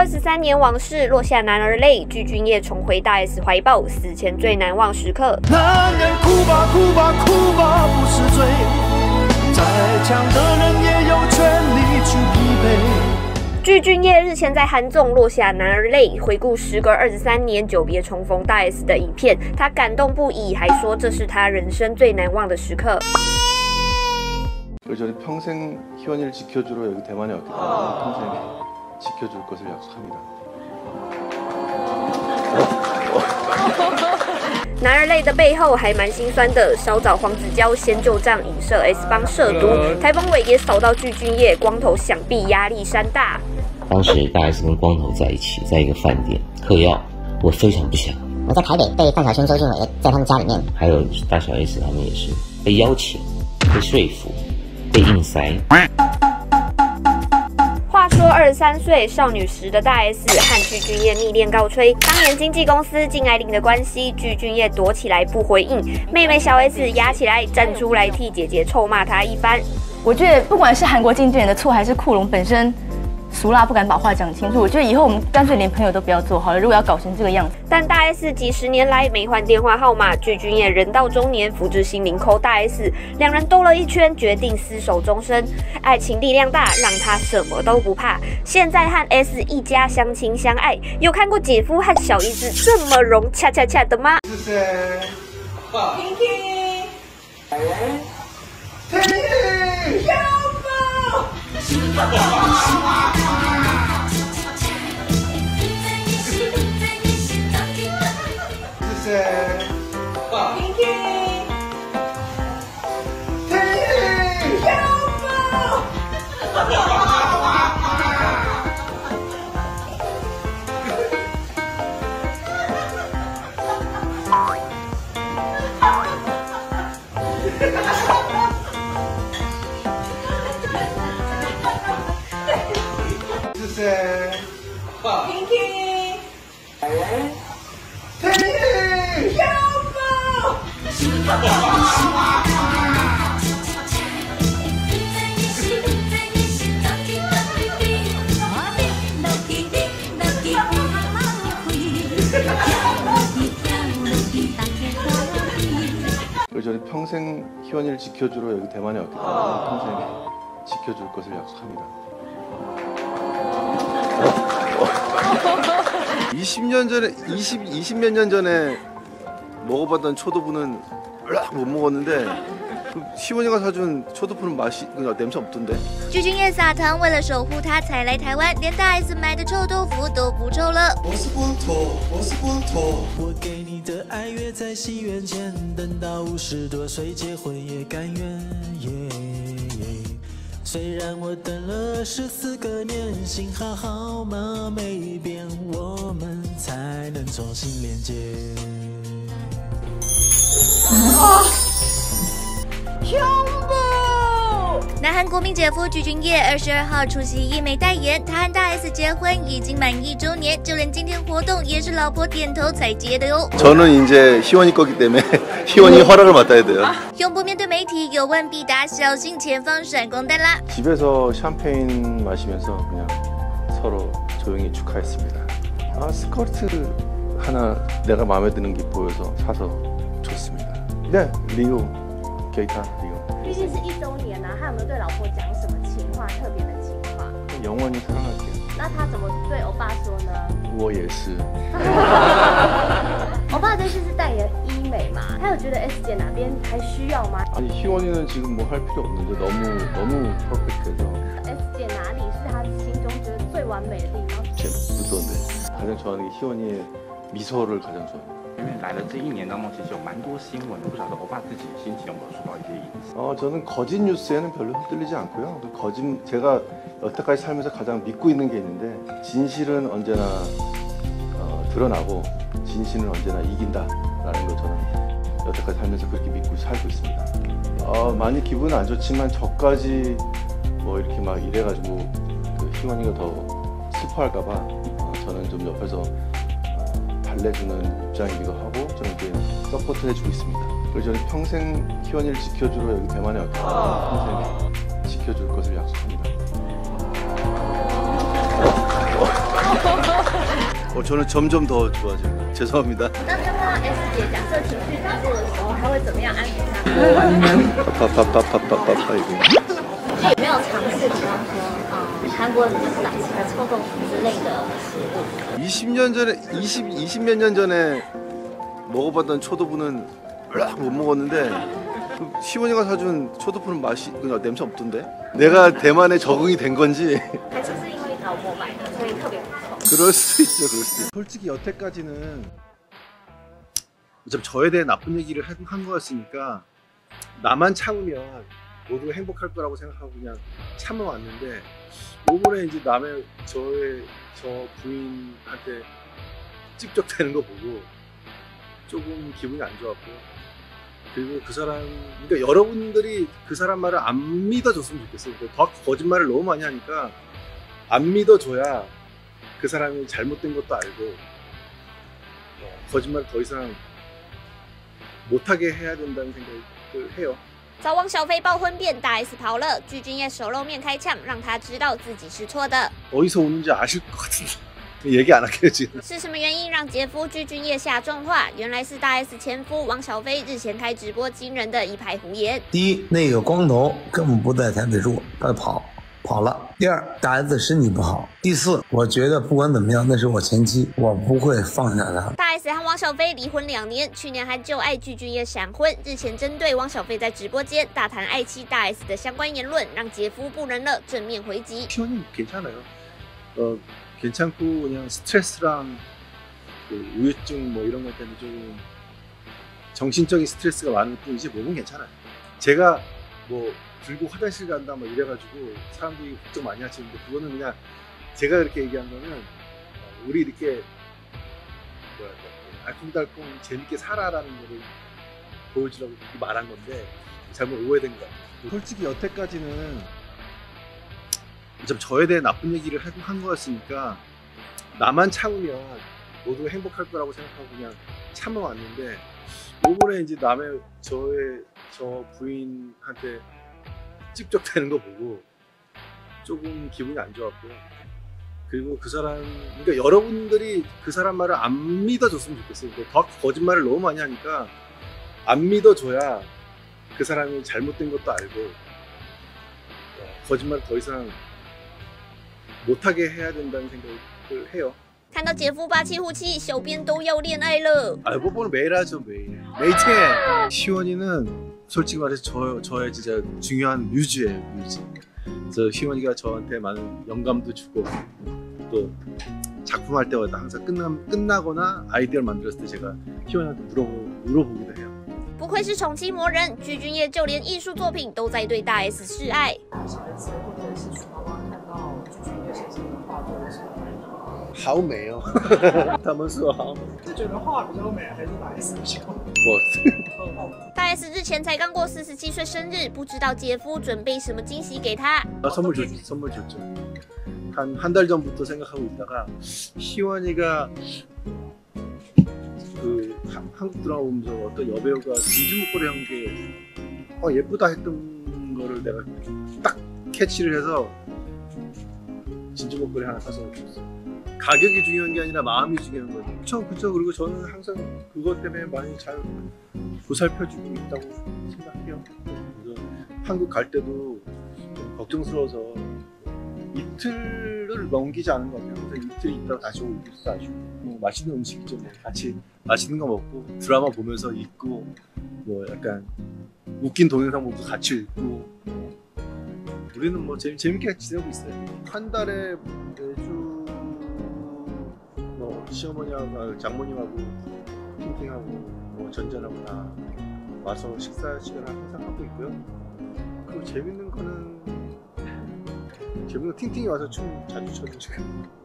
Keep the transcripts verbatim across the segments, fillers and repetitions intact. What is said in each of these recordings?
二十三年往事，落下男儿泪。具俊晔重回大 S 怀抱，死前最难忘时刻。 男人哭吧哭吧哭吧不是罪，再强的人也有权利去疲惫。 具俊晔日前在韩综落下男儿泪，回顾时隔二十三年久别重逢大 S 的影片，他感动不已，还说这是他人生最难忘的时刻。 저는 평생 희원이를 지켜주러 여기 대만에 왔기 때문에 평생 지켜줄 것을 약속합니다. 男儿泪的背后还蛮心酸的，稍早黄子佼先就仗影射 S 帮涉毒，台风尾也扫到具俊晔，光头想必压力山大。 当时大 S 跟光头在一起，在一个饭店嗑药，我非常不想。 我在台北被范晓萱、周俊伟在他们家里面， 还有大小 S 他们也是被邀请、被说服。 被硬塞。 话说，二十三岁少女时的大 S 和具俊晔密恋告吹，当年经纪公司禁爱令的关系，具俊晔躲起来不回应，妹妹小 S 压起来站出来替姐姐臭骂他一番。 我觉得不管是韩国经纪人的错，还是库龙本身。 俗辣不敢把话讲清楚，我觉得以后我们干脆连朋友都不要做好了。如果要搞成这个样子， 但大 S 几十年来没换电话号码，具俊晔人到中年，福至心灵扣大 S， 两人兜了一圈，决定厮守终身。爱情力量大，让他什么都不怕。现在和 S 一家相亲相爱，有看过姐夫和小姨子这么融恰恰恰的吗？谢谢。Pinky， Pinky， 小宝。 Pinky， Pinky， 小宝。 저는 평생 희원이를 지켜주러 여기 대만에 왔기 때문에 평생 지켜줄 것을 약속합니다. 이십 년 전에 이십 이십 몇 년 전에 먹어봤던 초도부는 못 먹었는데 희원이가 사준 초도부는 맛이 냄새 없던데. 具俊晔撒糖，为了守护他才来台湾，连大 S 买的臭豆腐都不臭了。 我是光头，我是光头。我给你的爱约在西元前，等到五十多岁结婚也甘愿。虽然我等了十四个年，幸好号码没变，我们才能重新连接。 啊！恐怖！ 南韩国民姐夫具俊晔二十二号出席医美代言，他和大 S 结婚已经满一周年，就连今天活动也是老婆点头才接的哟。 저는 이제 희원이 거기 때문에 희원이 허락을 받아야 돼요. 永不面对媒体，有问必答，小心前方闪光弹啦！ 집에서 샴페인 마시면서 그냥 서로 조용히 축하했습니다. 아 스커트 하나 내가 마음에 드는 게 보여서 사서 줬습니다. 네, 리오, 게이타 리오. 毕竟是一周年啊，他有没有对老婆讲什么情话，特别的情话？ 영원히 사랑할게요. 那他怎么对欧巴说呢？ 我也是。 欧巴这次是代言医美嘛，他有觉得 S 姐哪边还需要吗？ 아니 희원이는 지금 뭐 할 필요 없는데 너무 너무 퍼펙트해서. S 姐哪里是他心中觉得最完美的地方？ 제 무던데 가장 좋아하는 게 희원이의 미소를 가장 좋아해요. 因为来了这一年当中，其实有蛮多新闻的，不晓得欧巴自己心情有没有受到一些影响？ 어 저는 거짓 뉴스에는 별로 흔들리지 않고요. 그 거짓 제가 여태까지 살면서 가장 믿고 있는 게 있는데 진실은 언제나 어, 드러나고 진실은 언제나 이긴다라는 거 저는 여태까지 살면서 그렇게 믿고 살고 있습니다. 어, 많이 기분은 안 좋지만 저까지 뭐 이렇게 막 이래가지고 그 희원이가 더 슬퍼할까봐 어, 저는 좀 옆에서 어, 달래주는 입장이기도 하고 좀 이렇게 서포트 해주고 있습니다. 그래서 저는 평생 희원이를 지켜주러 여기 대만에 왔기 때문에 평생 지켜줄 것을 약속합니다. 어, 저는 점점 더 좋아져요. 죄송합니다. 那刚刚 S 姐假设情绪低落的时候，她会怎么样安抚他？ 파파파파파파파 이거. 那有没有尝试，比方说，嗯，韩国的奶茶、臭豆腐之类的食物？ 이십 년 전에 이십 이십 몇 년 전에 먹어봤던 초도부는 못 먹었는데 그 시원이가 사준 초도부는 맛이 그냥 냄새 없던데. 내가 대만에 적응이 된 건지. 还是是因为老婆买的，所以特别不错。 그럴 수도 있죠, 그럴 수도 있죠. 솔직히 여태까지는 좀 저에 대해 나쁜 얘기를 한 거였으니까 나만 참으면 모두가 행복할 거라고 생각하고 그냥 참아왔는데 요번에 이제 남의 저의 저 부인한테 찝적대는 거 보고 조금 기분이 안 좋았고요. 그리고 그 사람, 그러니까 여러분들이 그 사람 말을 안 믿어줬으면 좋겠어요. 더 거짓말을 너무 많이 하니까 안 믿어줘야 그 사람이 잘못된 것도 알고 어, 거짓말을 더 이상 못하게 해야 된다는 생각을 해요. 遭汪小菲爆婚变，大 S 跑了，具俊晔手露面开呛，让他知道自己是错的。 어디서 오는지 아실 것 같은데 얘기 안 할게요 지금. 是什么原因让姐夫具俊晔下重话？原来是大 S 前夫汪小菲日前开直播惊人的一派胡言。 第一，那个光头根本不在台北住，他跑跑了。第二，大 S 身体不好。第四，我觉得不管怎么样，那是我前妻，我不会放下她。 大 S 和汪小菲离婚两年，去年还旧爱具俊晔闪婚。日前针对汪小菲在直播间大谈爱妻大 S 的相关言论，让姐夫不忍了，正面回击。 시원이 괜찮아요. 어 괜찮고 그냥 스트레스랑 그 우울증 뭐 이런 것 때문에 좀 정신적인 스트레스가 많을 뿐이지 몸은 괜찮아요. 제가 뭐 들고 화장실 간다 뭐 이래가지고 사람들이 걱정 많이 하시는데 그거는 그냥 제가 그렇게 얘기한 거는 우리 이렇게 뭐랄까 알콩달콩 재밌게 살아라는 거를 보여주라고 말한 건데 잘못 오해된 것 같아요. 솔직히 여태까지는 좀 저에 대해 나쁜 얘기를 한 거였으니까 나만 참으면 모두가 행복할 거라고 생각하고 그냥 참아왔는데 요번에 이제 남의 저의 저 부인한테 찝적대는 거 보고 조금 기분이 안 좋았고요. 그리고 그 사람, 그러니까 여러분들이 그 사람 말을 안 믿어줬으면 좋겠어요. 더 거짓말을 너무 많이 하니까 안 믿어줘야 그 사람이 잘못된 것도 알고 거짓말을 더 이상 못하게 해야 된다는 생각을 해요. 看到姐夫霸气呼气，小编都要恋爱了。 아, 뽀뽀는 매일 하죠, 매일. 매일째. 시원이는 솔직히 말해서 저, 저의 진짜 중요한 뮤즈예요, 뮤즈. 그래서 시원이가 저한테 많은 영감도 주고 또 작품할 때마다 항상 끝나, 끝나거나 아이디어를 만들었을 때 제가 시원이한테 물어보, 물어보기도 해요. 不愧是宠妻魔人，具俊晔就连艺术作品都在对大 S 示爱。 好美哦，他们说好美。 是觉得画比较美，还是大 S 比较美？ 我大 S 日前才刚过四十七岁生日，不知道姐夫准备什么惊喜给她。 아, 선물 줬죠, 선물 줬죠. 한 한 달 전부터 생각하고 있다가 희원이가 그 한, 한국 드라마 보면서 어떤 여배우가 진주 목걸이 한 게 어, 예쁘다 했던 거를 내가 딱 캐치를 해서 진주 목걸이 하나 사서 줬어요. 가격이 중요한 게 아니라 마음이 중요한 거죠. 그쵸, 그쵸. 그리고 저는 항상 그것 때문에 많이 잘 보살펴주고 있다고 생각해요. 그래서 한국 갈 때도 좀 걱정스러워서 이틀을 넘기지 않은 것 같아요. 그래서 이틀 있다가 다시 오고 이틀 다시 오고 뭐 맛있는 음식이죠. 뭐 같이 맛있는 거 먹고 드라마 보면서 있고 뭐 약간 웃긴 동영상 보면서 같이 읽고 우리는 뭐 재미, 재밌게 지내고 있어요. 한 달에 매주 뭐 시어머니하고 장모님하고 팅팅하고 뭐 전전하고 다 와서 식사 시간을 항상 하고 있고요. 그리고 재밌는 거는 재밌는 거 팅팅이 와서 춤 자주 춰주시고.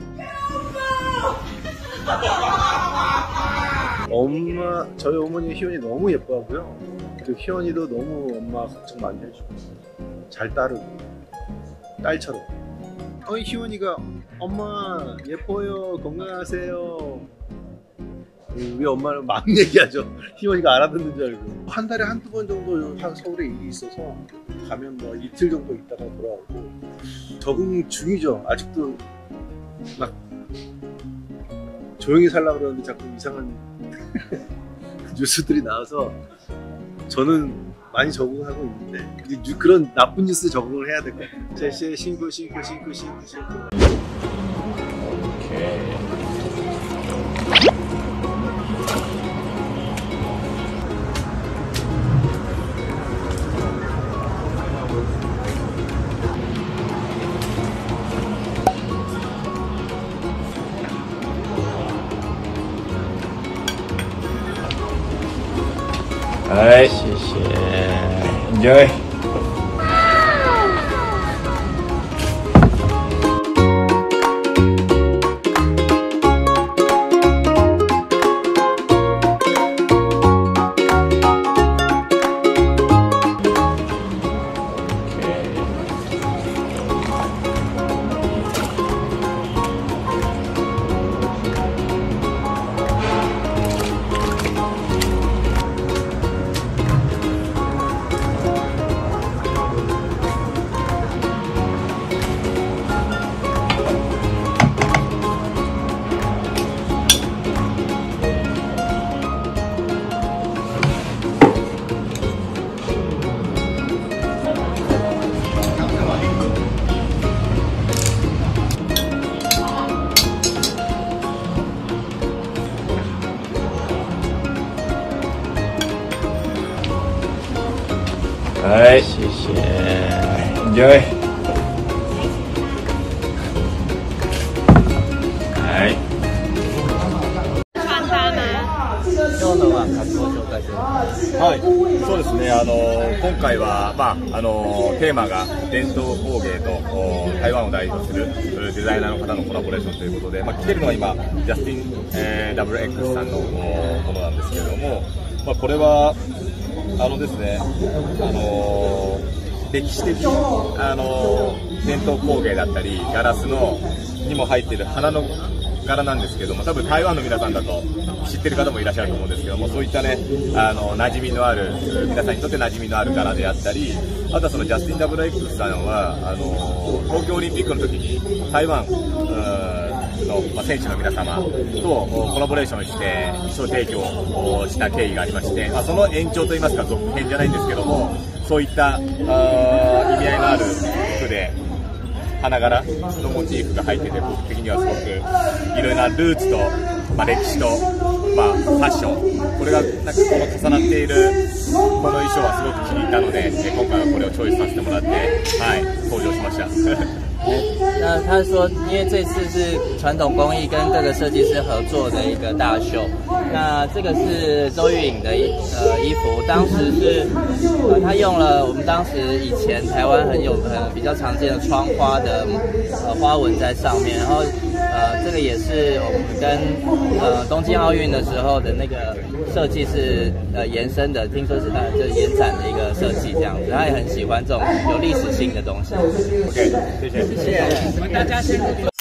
엄마 저희 어머니 희원이 너무 예뻐하고요. 그 희원이도 너무 엄마 걱정 많이 해주고 잘 따르고 딸처럼. 어이 희원이가 엄마 예뻐요 건강하세요. 우리 엄마는 막 얘기하죠. 희원이가 알아듣는 줄 알고. 한 달에 한두 번 정도 서울에 일이 있어서 가면 뭐 이틀 정도 있다가 돌아오고 적응 중이죠. 아직도 막 조용히 살려고 그러는데 자꾸 이상한 뉴스들이 나와서 저는 많이 적응하고 있는데 그런 나쁜 뉴스 적응을 해야 될 것 같아요. 제시의 싱크 싱크 싱크 싱크 싱크. 오케이. Alright, 谢谢 Enjoy. Alright, 谢谢 Enjoy. Alright. 穿搭吗？ 今日のは活動を紹介します。はい、そうですね。あの今回はまああのテーマが伝統工芸と台湾を代表するデザイナーの方のコラボレーションということで、まあ、来てるのは今ジャスティン、えー、ダブル X さんのものなんですけれども、まあ、これはあのですね、あの歴史的、あの伝統工芸だったりガラスのにも入っている花の柄なんですけども、多分台湾の皆さんだと知ってる方もいらっしゃると思うんですけども、そういったね、あの馴染みのある、皆さんにとって馴染みのある柄であったり、あとはそのジャスティン ダブルエックス さんはあの東京オリンピックの時に台湾の、まあ、選手の皆様とコラボレーションして衣装提供をした経緯がありまして、まあ、その延長といいますか続編じゃないんですけども、そういったあ意味合いのある服で花柄のモチーフが入ってて、僕的にはすごくいろいろなルーツと、まあ、歴史と、まあ、ファッション、これがなんかこの重なっているこの衣装はすごく気に入ったので、今回はこれをチョイスさせてもらって、はい、登場しました。 那他说，因为这次是传统工艺跟各个设计师合作的一个大秀，那这个是周玉颖的呃衣服，当时是呃他用了我们当时以前台湾很有很比较常见的窗花的呃花纹在上面，然后呃这个也是我们跟呃东京奥运的时候的那个设计是呃延伸的，听说是他就是延展的一个设计这样子，他也很喜欢这种有历史性的东西。 OK， 谢谢。 谢谢，我们大家辛苦。